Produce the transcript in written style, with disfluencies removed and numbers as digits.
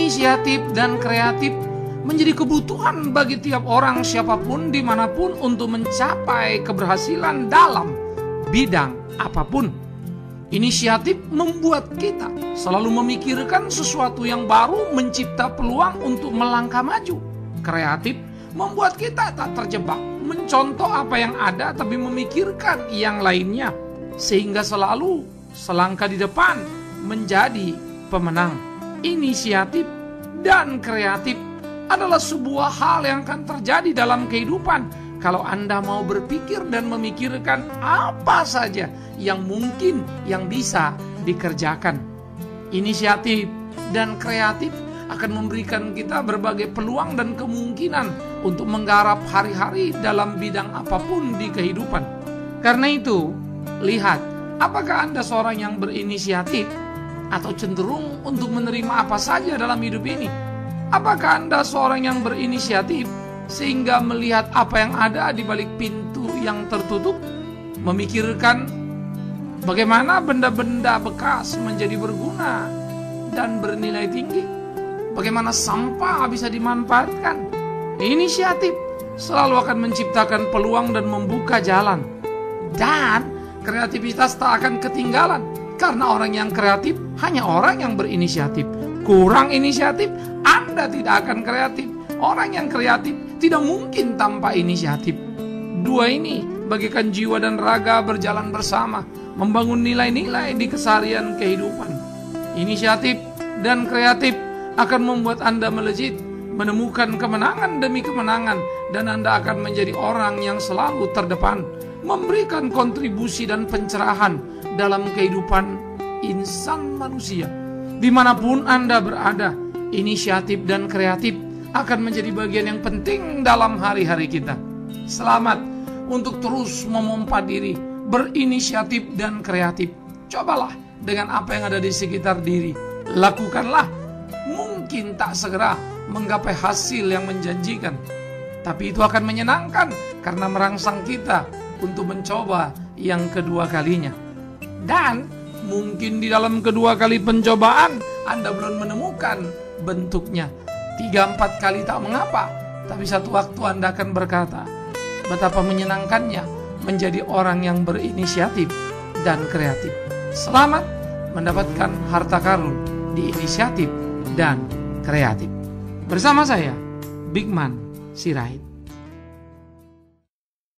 Inisiatif dan kreatif menjadi kebutuhan bagi tiap orang siapapun dimanapun untuk mencapai keberhasilan dalam bidang apapun. Inisiatif membuat kita selalu memikirkan sesuatu yang baru, mencipta peluang untuk melangkah maju. Kreatif membuat kita tak terjebak mencontoh apa yang ada tapi memikirkan yang lainnya, sehingga selalu selangkah di depan menjadi pemenang. Inisiatif dan kreatif adalah sebuah hal yang akan terjadi dalam kehidupan kalau Anda mau berpikir dan memikirkan apa saja yang mungkin yang bisa dikerjakan. Inisiatif dan kreatif akan memberikan kita berbagai peluang dan kemungkinan untuk menggarap hari-hari dalam bidang apapun di kehidupan. Karena itu, lihat, apakah Anda seorang yang berinisiatif atau cenderung untuk menerima apa saja dalam hidup ini? Apakah Anda seorang yang berinisiatif sehingga melihat apa yang ada di balik pintu yang tertutup, memikirkan bagaimana benda-benda bekas menjadi berguna dan bernilai tinggi, bagaimana sampah bisa dimanfaatkan? Inisiatif selalu akan menciptakan peluang dan membuka jalan, dan kreativitas tak akan ketinggalan. Karena orang yang kreatif hanya orang yang berinisiatif. Kurang inisiatif, Anda tidak akan kreatif. Orang yang kreatif tidak mungkin tanpa inisiatif. Dua ini bagikan jiwa dan raga berjalan bersama, membangun nilai-nilai di keseharian kehidupan. Inisiatif dan kreatif akan membuat Anda melejit, menemukan kemenangan demi kemenangan, dan Anda akan menjadi orang yang selalu terdepan, memberikan kontribusi dan pencerahan dalam kehidupan insan manusia. Dimanapun Anda berada, inisiatif dan kreatif akan menjadi bagian yang penting dalam hari-hari kita. Selamat untuk terus memompa diri, berinisiatif dan kreatif. Cobalah dengan apa yang ada di sekitar diri. Lakukanlah. Mungkin tak segera menggapai hasil yang menjanjikan, tapi itu akan menyenangkan karena merangsang kita untuk mencoba yang kedua kalinya. Dan mungkin di dalam kedua kali pencobaan Anda belum menemukan bentuknya. 3-4 kali tak mengapa, tapi satu waktu Anda akan berkata, betapa menyenangkannya menjadi orang yang berinisiatif dan kreatif. Selamat mendapatkan harta karun di inisiatif dan kreatif. Bersama saya, Bigman Sirait.